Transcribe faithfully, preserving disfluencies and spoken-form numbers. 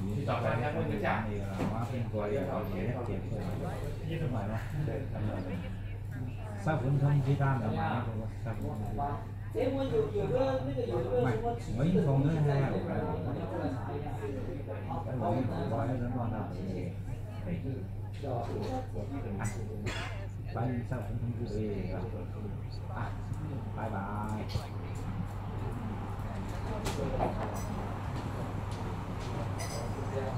ต่อไปนะมันจะจับว่าเป็นตัวเดียวเอาเสียเก็บเลยยี่สิบหน่อยเนาะทราบผลทำที่ด้านอะไรนะทราบผลไม่ไม่คงเนื้อแห้งไปเลยไว้แล้วนอนหลับไปทราบผลทำที่ดีบายบาย